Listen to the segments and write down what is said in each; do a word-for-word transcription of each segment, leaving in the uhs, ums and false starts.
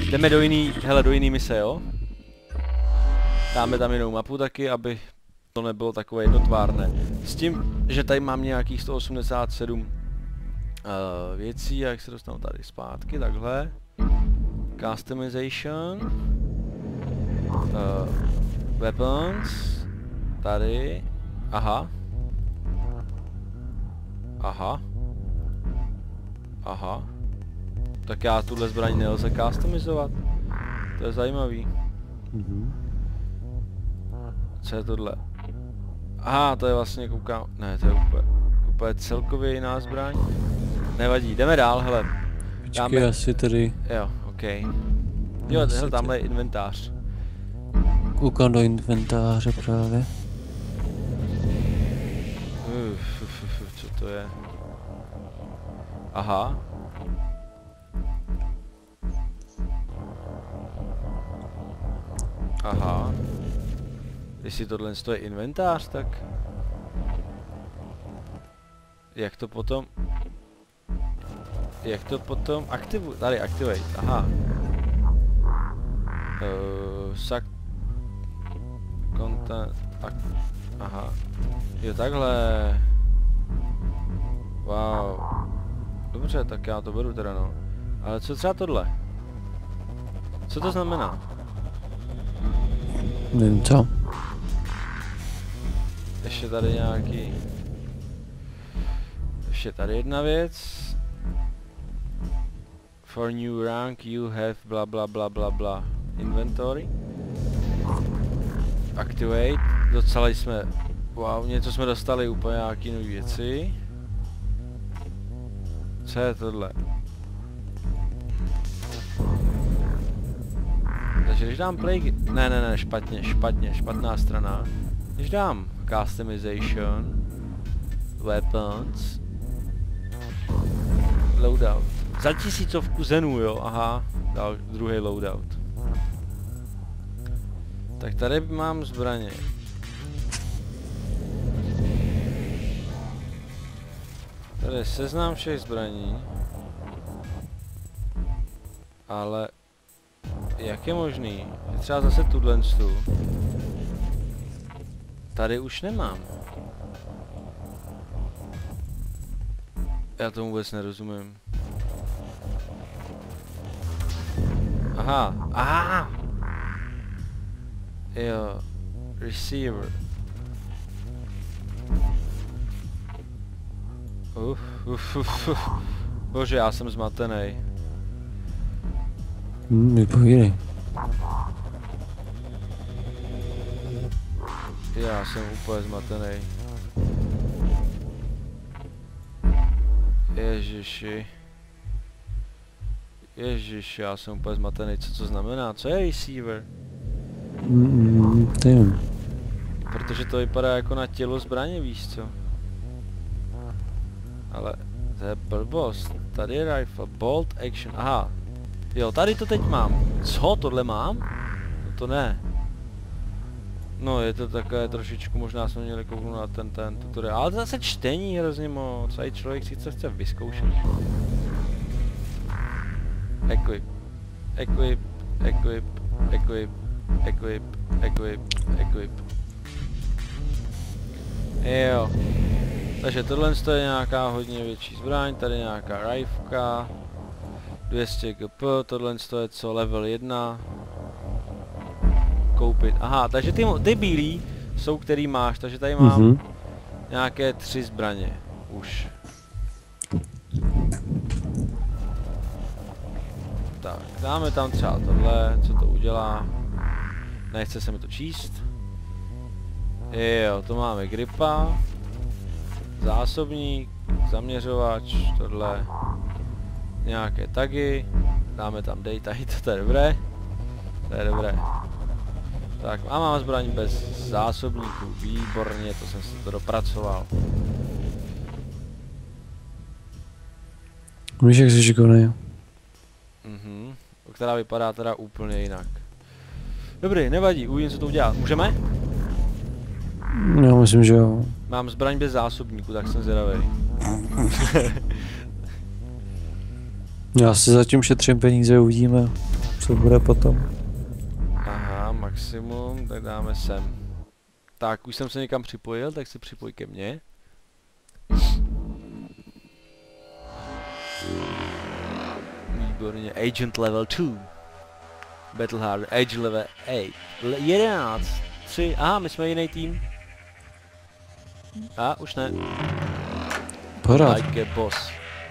Jdeme do jiný, hele, do jiný mise, jo? Dáme tam jinou mapu taky, aby to nebylo takové jednotvárné. S tím, že tady mám nějakých sto osmdesát sedm uh, věcí, jak se dostanu tady zpátky, takhle. Customization. Uh, weapons. Tady. Aha. Aha. Aha. Tak já tuhle zbraň nelze customizovat. To je zajímavý. Mhm. Co je tohle? Aha, to je vlastně, koukám, ne, to je úplně, úplně celkově jiná zbraň. Nevadí, jdeme dál, hele. Počkej, Dáme... asi tady... Jo, ok. Jo, hele, tamhle je inventář. Koukám do inventáře právě. Uf, uf, uf, uf, co to je? Aha. Aha. Jestli tohle je inventář, tak... Jak to potom... Jak to potom aktivu... Tady, activate, aha. Uh, sak... Content... Ak... Aha. Jo, takhle. Wow. Dobře, tak já to beru teda, no. Ale co třeba tohle? Co to znamená? Nevím co. Ještě tady nějaký... Ještě tady jedna věc. For new rank you have bla bla bla bla bla. Inventory. Activate. Docela jsme... Wow, něco jsme dostali úplně nějaký nový věci. Co je tohle? Takže když dám play... Ne, ne, ne, špatně, špatně, špatná strana. Když dám customization, weapons, loadout. Za tisícovku zenů, jo, aha, dal druhý loadout. Tak tady mám zbraně. Tady je seznam všech zbraní. Ale... Jak je možný? Je třeba zase tuhle tu. Tady už nemám. Já tomu vůbec nerozumím. Aha, aha! Jo, receiver. Uf, uf, uf, uf. Bože, já jsem zmatený. Hm, vypovídej. Já jsem úplně zmatený. Ježiši. Ježiši, já jsem úplně zmatený. Co to znamená? Co je receiver? Mm, ty. Protože to vypadá jako na tělo zbraně, víš co? Ale to je blbost. Tady je rifle, bolt action, aha. Jo, tady to teď mám. Co, tohle mám? No to ne. No, je to takové trošičku, možná jsme měli kouknout na ten, ten tutoriál, ale to zase čtení hrozně moc, a člověk si chce, chce vyzkoušet. Equip, equip, equip, equip, equip, equip, equip. Jo. Takže tohle je nějaká hodně větší zbraň, tady nějaká rifka. dvě stě G P, tohle je co, level jedna. Koupit, aha, takže ty, ty bílý jsou, který máš, takže tady mám mm-hmm. nějaké tři zbraně, už. Tak, dáme tam třeba tohle, co to udělá. Nechce se mi to číst. Jo, to máme gripa. Zásobník, zaměřovač, tohle. Nějaké tagy. Dáme tam data, to je dobré. To je dobré. Tak, a mám zbraň bez zásobníků, výborně, to jsem si to dopracoval. Víš, jak jsi šikovnej. Mhm, která vypadá teda úplně jinak. Dobrý, nevadí, uvidím, co to udělá. Můžeme? Já myslím, že jo. Mám zbraň bez zásobníků, tak jsem zvědavej. Já si zatím šetřím peníze, uvidíme. Co bude potom? Aha, maximum, tak dáme sem. Tak, už jsem se někam připojil, tak se připoj ke mně. Výborně, Agent level two. Battle hard, Agent level eight. Le jedenáct, tři, aha, my jsme jiný tým. A, už ne. Pořád. Like a boss.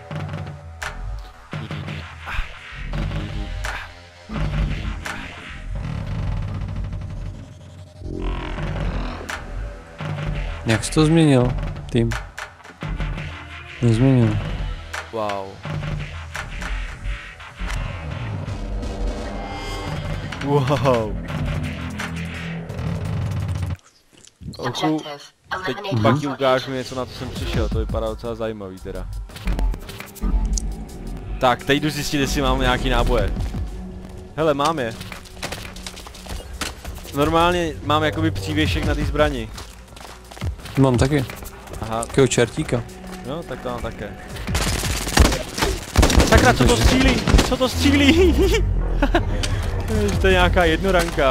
Jak jsi to změnil, tým? Nezměnil. Wow. Wow. Ochu, teď pak ti ukážu něco, na co jsem přišel, to vypadá docela zajímavý teda. Tak, teď jdu zjistit, jestli mám nějaký náboje. Hele, mám je. Normálně mám jakoby přívěšek na té zbrani. Mám taky. Aha. Takého čertíka. No, tak to mám také. Sakra, co to střílí? Co to střílí? To je nějaká jednoranka.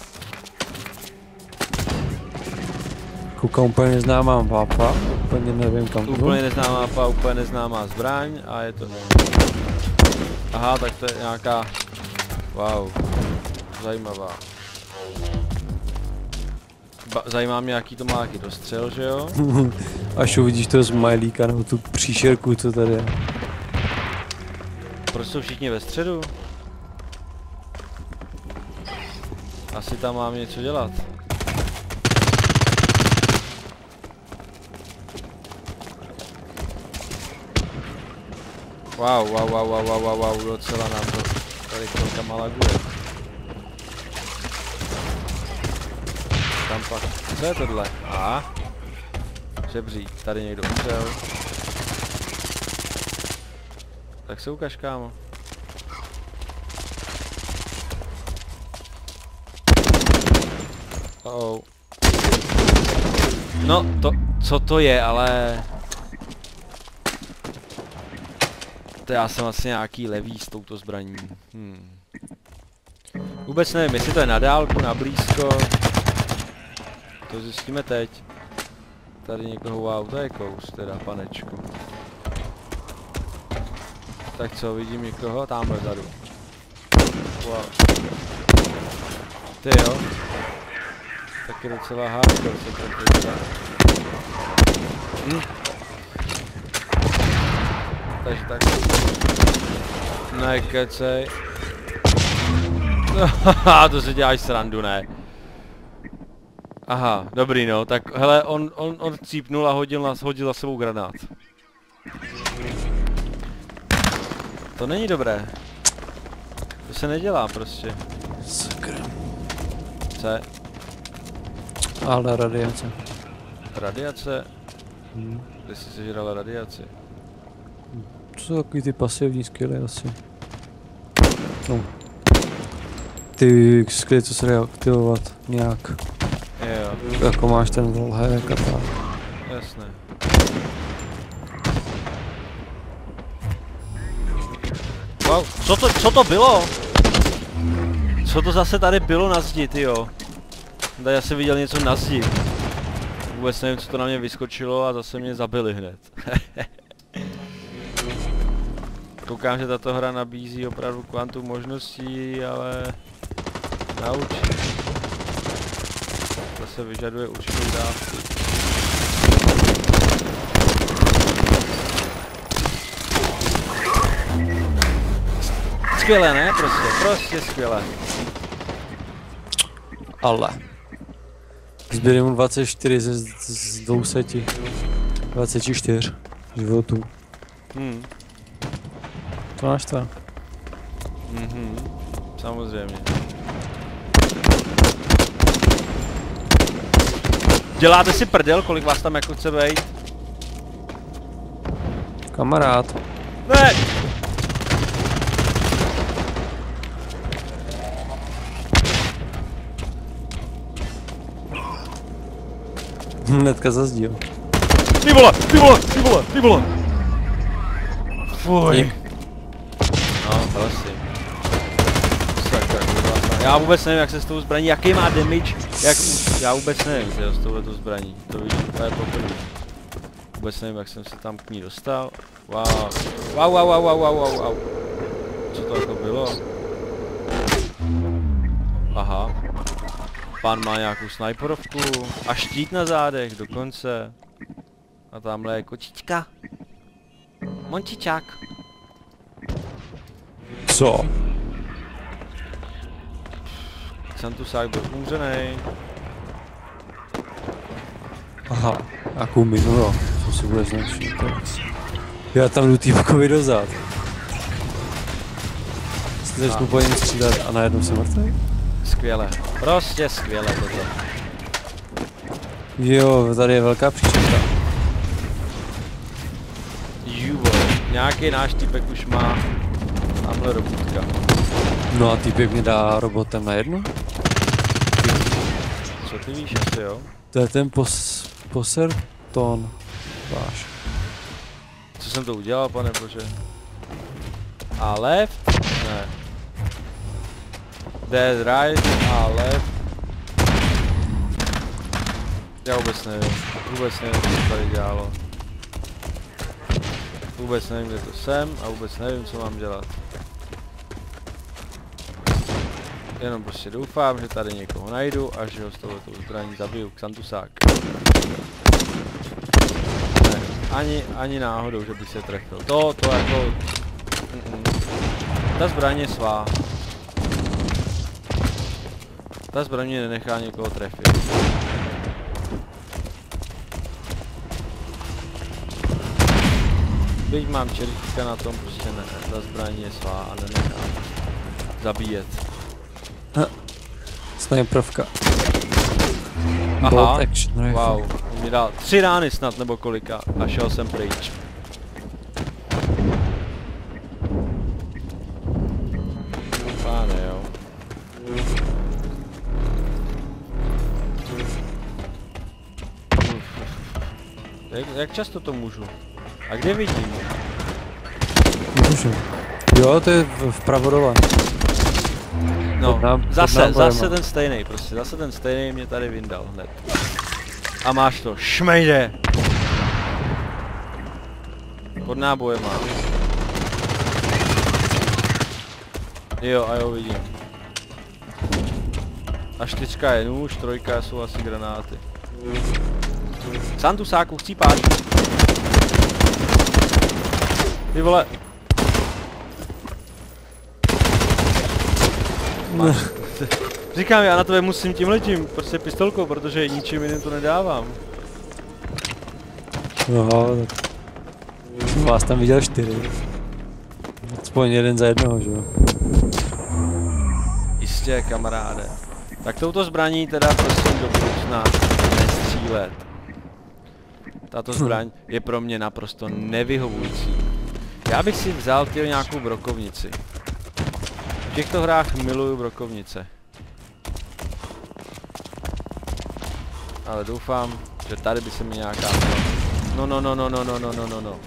Koukám, úplně neznámá mapa, úplně nevím kam to. Úplně neznámá mapa, úplně neznámá zbraň a je to... Aha, tak to je nějaká... Wow. Zajímavá. Ba zajímá mě, jaký to má jaký dostřel, že jo? Až uvidíš toho smajlíka nebo tu příšerku, co tady je. Proč jsou všichni ve středu? Asi tam mám něco dělat. Wow, wow, wow, wow, wow, wow, wow, docela nám to tady chvilka malaguje. Tam pak, co je tohle? A? Žebřík, tady někdo umřel. Tak se ukaž, kámo. Oh. No, to, co to je, ale... To já jsem asi nějaký levý s touto zbraní. Hmm. Vůbec nevím, jestli to je na dálku, na blízko. To zjistíme teď. Tady někoho, wow, to je kous, teda, panečku. Tak co, vidím někoho? Tamhle vzadu. Wow. Ty jo. Tak je docela hardcore se to teďka. Hm. Takže tak. Nekecej. Haha, to si děláš srandu, ne? Aha, dobrý no, tak hele, on, on, on cípnul a hodil, nás, hodil za sebou granát. To není dobré. To se nedělá prostě. Sakra. C. Ale radiace. Radiace? Hmm. Kde jsi sežral radiaci? To jsou takový ty pasivní skilly asi. No. Ty skilly, co se dají aktivovat nějak. Jo. Jako máš ten wallhack a tak. Jasné. Wow, co to, co to bylo? Co to zase tady bylo na zdi, tyjo? Tady jsem viděl něco na zdi. Vůbec nevím, co to na mě vyskočilo a zase mě zabili hned. Koukám, že tato hra nabízí opravdu kvantum možností, ale... Nauč. To se vyžaduje určitou dávku. Skvěle, ne? Prostě, prostě skvěle. Ale. Zbyly mu dvacet čtyři ze z, z dvou set. dvacet čtyři životů. Hmm. To máš to. Mhm. Samozřejmě. Děláte si prdel, kolik vás tam jako chce bejt? Kamarád. Ne! Hnedka zazdíl. Ty vole, ty vole, ty vole, ty vole! Fuj. No, prosím. Já vůbec nevím, jak se s tou zbraní, jaký má damage, jak, já vůbec nevím, jo, s touhletou zbraní, to vidím úplně poprvé. Vůbec nevím, jak jsem se tam k ní dostal. Wow, wow, wow, wow, wow, wow, wow, wow. Co to jako bylo? Aha. Pán má nějakou snajperovku a štít na zádech dokonce. A tamhle je kočička. Mončičák. Co? Xanthusák byl umřenej. Aha, jakou minu, jo. Co si bude značit. Já tam jdu týpkovi dozad. Jsi začnu po něm střídat a najednou jsem mrtvý? Skvěle. Prostě skvěle toto. Jo, tady je velká příčka. Juvo, nějaký náš týpek už má tamhle robotka. No a týpek mi dá robotem na jednu? Co ty víš asi, jo? To je ten pos... poserton. Váš. Co jsem to udělal, pane bože? A left? Ne. Dead right a left. Já vůbec nevím. Vůbec nevím, co se tady dělalo. Vůbec nevím, kde to jsem a vůbec nevím, co mám dělat. Jenom prostě doufám, že tady někoho najdu a že ho s touhletou zbraní zabiju. Xanthusák. Ne, ani, ani náhodou, že by se trefil. To, to jako... Mm -mm. Ta zbraň je svá. Ta zbraň mě nenechá někoho trefit. Byť mám červíčka na tom, prostě ne. Ta zbraň je svá a nenechá zabíjet. Snajperovka. Aha, wow, on mi dal tři rány snad nebo kolika a šel jsem pryč. Páne, jo. Jak, jak často to můžu? A kde vidím? Můžu. Jo, to je vpravo dole. No, nám, zase, zase ten stejný, prostě, zase ten stejný mě tady vyndal hned. A máš to, šmejde! Pod náboje mám. Jo, a jo, vidím. A čtyřka je nůž, trojka jsou asi granáty. Xanthusáku, chcípáš? Ty vole. Máš. Říkám, já na tebe musím tím letím, prostě pistolkou, protože ničím jiným to nedávám. No, tak... Jsem vás tam viděl čtyři. Aspoň jeden za jednoho, že jo? Jistě, kamaráde. Tak touto zbraní teda prosím do budoucna nestřílet. Tato zbraň je pro mě naprosto nevyhovující. Já bych si vzal tyjo nějakou brokovnici. V těchto hrách miluju brokovnice. Ale doufám, že tady by se mi nějaká... No, no, no, no, no, no, no, no, no, no.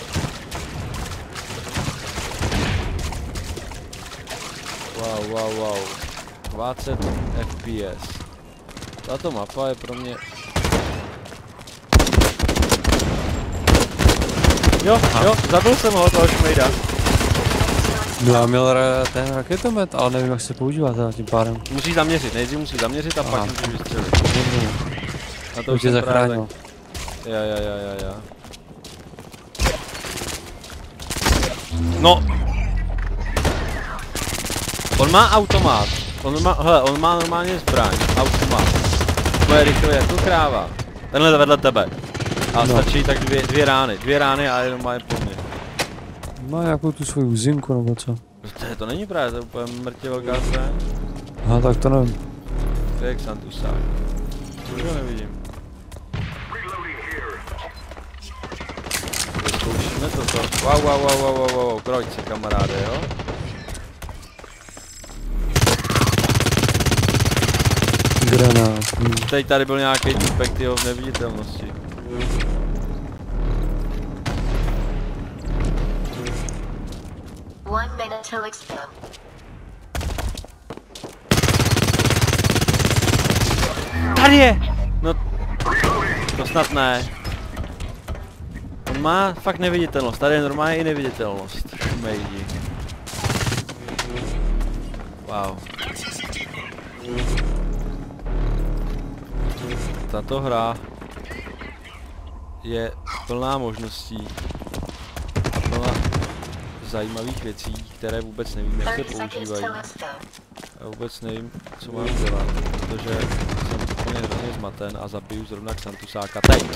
Wow, wow, wow. dvacet F P S. Tato mapa je pro mě... Jo, jo, zabil jsem ho, toho šmejda. No já měl ra ten raketomet, ale nevím, jak se používá teda tím pádem. Musíš zaměřit, nejdřív musíš zaměřit a Aha. pak můžeš vystřelit. Na to už tě zachránil. Ja, ja, ja, ja, ja. No! On má automat. On má, hele, on má normálně zbraň, automat. To je rychle jako kráva. Tenhle vedle tebe. A no. Stačí tak dvě, dvě rány, dvě rány a jenom má je po mně. Má nějakou tu svoji uzinku nebo co? To, to není právě, to je úplně mrtě velká zbraň. Aha, tak to nevím. To je Xanthusák. Už ho nevidím. Zkoušíme toto. Wow, wow, wow, wow, wow, wow, kroď si kamaráde, jo? Granát. Hmm. Teď tady byl nějaký týpek, tyho, v neviditelnosti. Tady je! No, to snad ne. On má fakt neviditelnost, tady je normálně i neviditelnost. Šumejdi. Wow. Tato hra je plná možností. Plná zajímavých věcí, které vůbec nevím, jak se používají. A vůbec nevím, co mám dělat, protože jsem úplně hrozně zmaten a zabiju zrovna Xantusáka teď.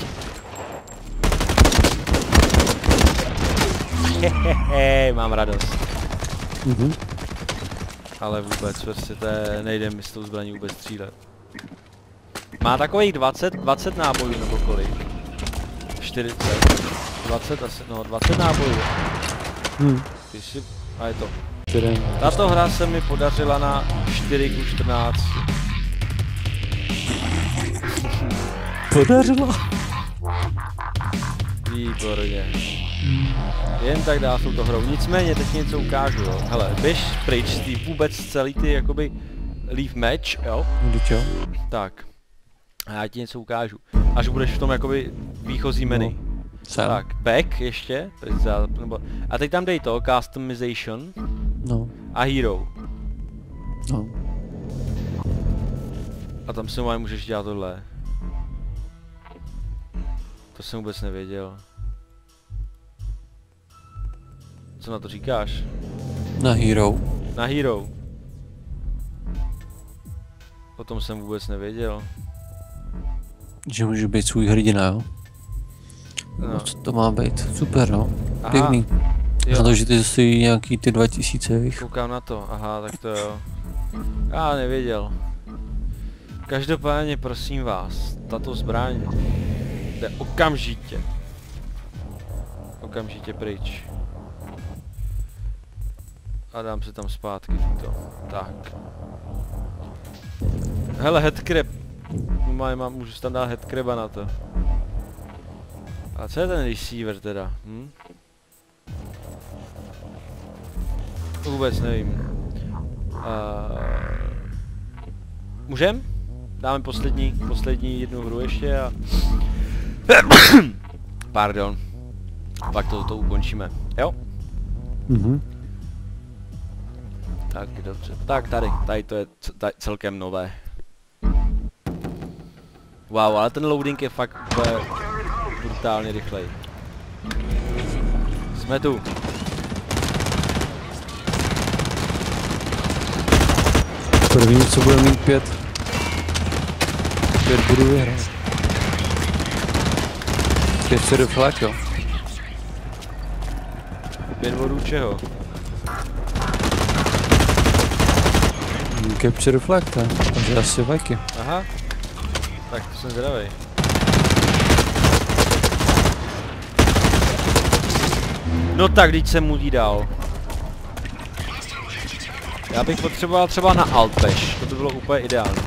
Hehehe, mám radost. Mhm. Ale vůbec, prostě to je, nejde mi s tou zbraní vůbec střílet. Má takových dvacet, dvacet nábojů nebo kolik? čtyřicet, dvacet asi, no dvacet nábojů. Hmm. Ty si, a je to. Který? Tato hra se mi podařila na čtyři ku čtrnácti. Podařilo? Výborně. Jen tak dá s touto hrou. Nicméně teď něco ukážu, jo. Hele, běž pryč z tý vůbec celý ty jakoby leave match, jo. Vždyť jo. Tak. A já ti něco ukážu. Až budeš v tom jakoby výchozí menu. No. Sám. Tak, back ještě. Nebo, a teď tam dej to, customization. No. A hero. No. A tam si můžeš dělat tohle. To jsem vůbec nevěděl. Co na to říkáš? Na hero. Na hero. O tom jsem vůbec nevěděl. Že může být svůj hrdina, jo? No. Co to má být? Super, no. Aha. Pěkný. Jo. Na to, že ty stojí nějaký ty dva tisíce, víš? Koukám na to, aha, tak to jo. Já nevěděl. Každopádně prosím vás, tato zbraň jde okamžitě. Okamžitě pryč. A dám si tam zpátky to. Tak. Hele, headcrab. Mám, mám, můžu si tam dát headcraba na to. A co je ten receiver teda? Hm? Vůbec nevím. Uh, můžem? Dáme poslední, poslední jednu hru ještě a... Pardon. Pak to, to ukončíme. Jo? Mhm. Tak, dobře. Tak tady, tady to je tady celkem nové. Wow, ale ten loading je fakt úplně brutálně rychlej. Jsme tu. První, co bude mít pět. Pět budu vyhrát. Pět se flag, jo. Pět bodů čeho? Capture flag, ta. Takže asi vajky. Aha. Tak to jsem zdravej. No tak, když jsem mu jí dal. Já bych potřeboval třeba na alt bash, to by bylo úplně ideální.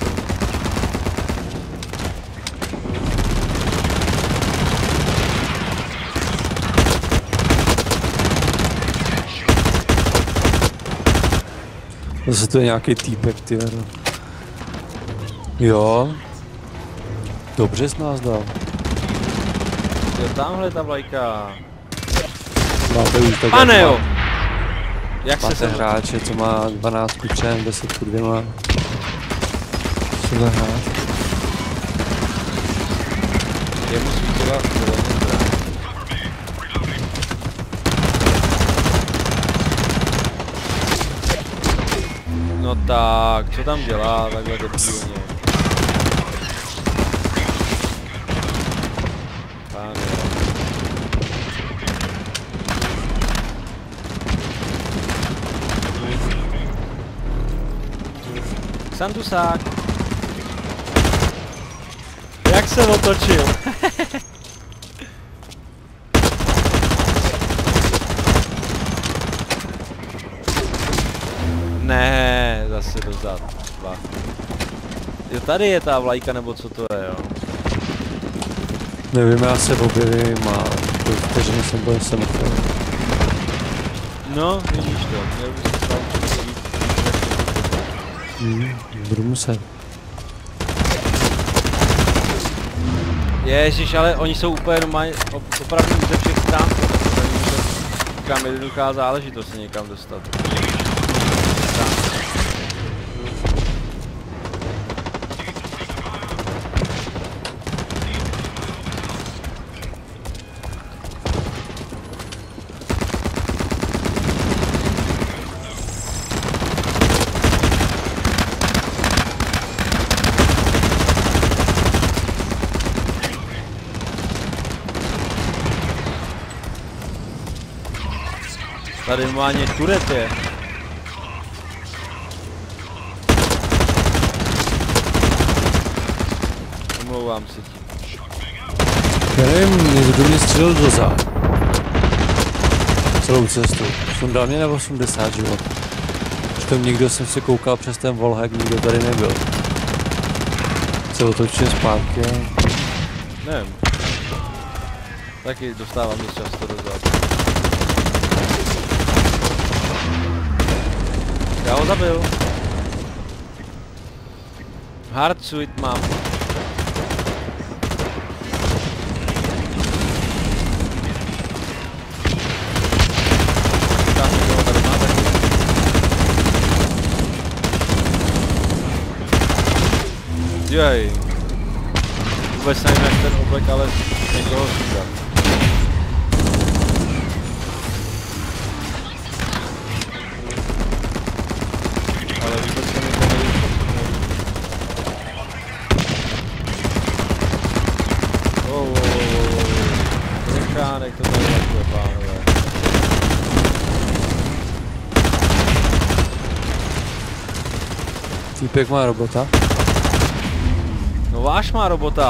Zase to je nějaký týpek, ty vero. Jo. Dobře jsi nás dal. Jo, tamhle ta vlajka. Máte už tak. Pane jo! Jak se Máte sem... hráče, co má dvanáct ku třem, deset ku dvěma. Co bude hrát? Je musí dělat No tak, co tam dělá takhle debilně? Pane. Xantusák. Jak se otočil? Ne, zase dozad. Dva. Jo, tady je ta vlajka, nebo co to je, jo? Nevím, já se objevím a vteřiny jsem byl semafor. No, vidíš to, měl bys se stát přijít. Hmm, budu muset. Ježiš, ale oni jsou úplně normálně, opravdu ze všech stran. To není kam jednoduchá záležitost se někam dostat. Tady normálně turet je. Omlouvám se ti. Já nevím, někdo mě střelil do zád. Celou cestu. Sundal mě na osmdesát život. Přitom nikdo jsem se koukal přes ten wallhack, nikdo tady nebyl. Se otočil zpátky a... Nevím. Taky dostávám dost často do zád. Já ho zabil. Hard suit mám. Jej. Vůbec nevím jak ten oblek, ale někoho sundat. Jak to tady lakuje, pánové. Týpek má robota. No váš má robota.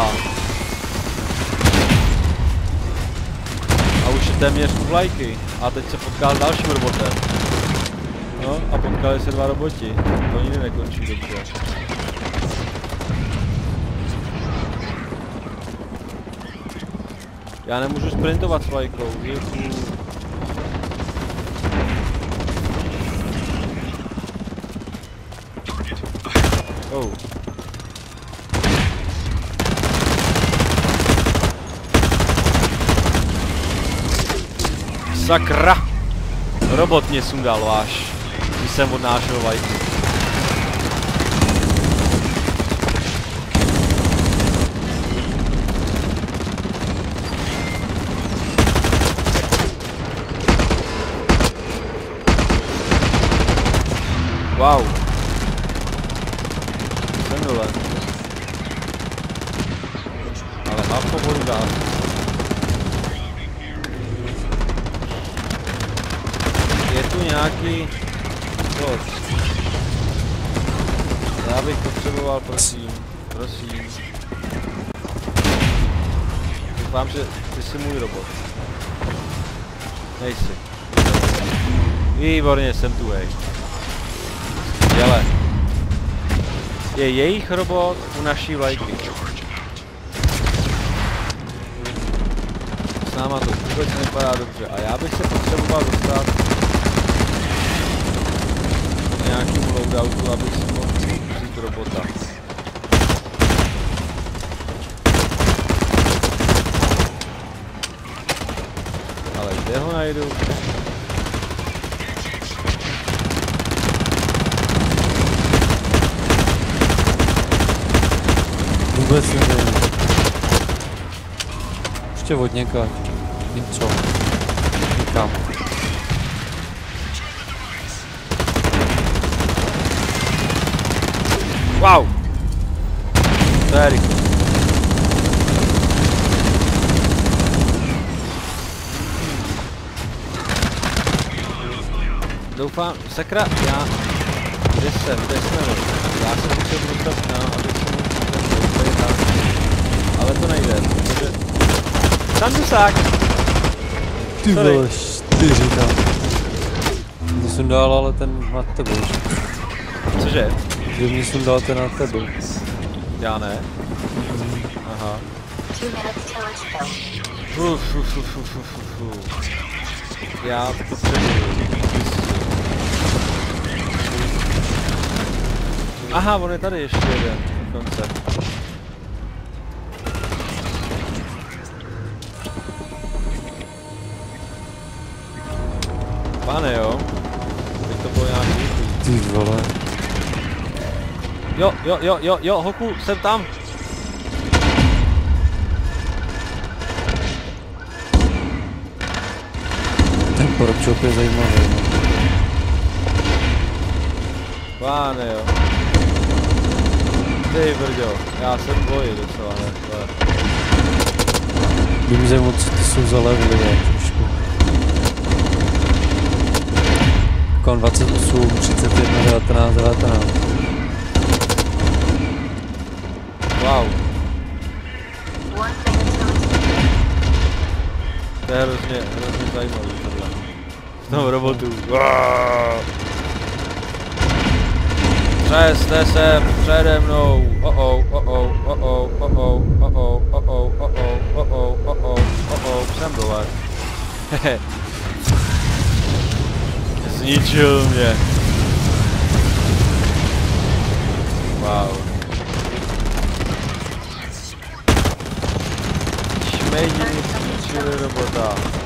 A už je téměř u vlajky. A teď se potkal s dalším robotem. No a potkali se dva roboti. To nikdy nekončí dobře. Já nemůžu sprintovat s vlajkou. Oh. Sakra! Robot mě sundal váš, když jsem odnášel vlajku. Wow. Jsem dole. Ale mám povodu dát. Je tu nějaký bod. Já bych potřeboval, prosím, prosím. Doufám, že ty jsi můj robot. Nejsi. Výborně, jsem tu, hej. Jele. Je jejich robot u naší vlajky. S náma to vůbec nepadá dobře a já bych se potřeboval dostat k nějakému loadoutu, abych si mohl vzít robota. Ale kde ho najdu? Vůbec nevím. Ještě od někaď. Něco. Někam. Wow! To je rychle. Doufám, sakra, já... Kde jsem, kde jsme? Já jsem musel dostat na, abych se mohl tam, ale to nejde, protože... Sandusák! Ty vole, čtyři tam. Mě jsem dal ale ten nad tebou. Cože? Že mě jsem dal ten nad tebou. Já ne? Aha. Uf, uf, uf, uf, uf, uf. Já potřebuji. Aha, on je tady ještě jeden dokonce. Pane jo. Teď to bylo nějaký výchůd. Ty vole. Jo, jo, jo, jo, jo, hoku, jsem tam. Ten porobčop je zajímavý. No. Páne jo. Ty brďo, já jsem bojí docela, ne? By mě zajímalo, co ty jsou za levely, ne? Trošku. Kon dvacet osm, třicet jedna, devatenáct, devatenáct. Wow. To je hrozně, hrozně zajímavý tohle. Znovu robotů. Přeste se přede mnou. Oh oh, oh oh, oh oh, oh oh, oh oh, oh oh, oh oh, oh oh, oh oh, oh oh, jsem dole. Hehe. Zničil mě. Wow. Šmejdi mi zničili robota.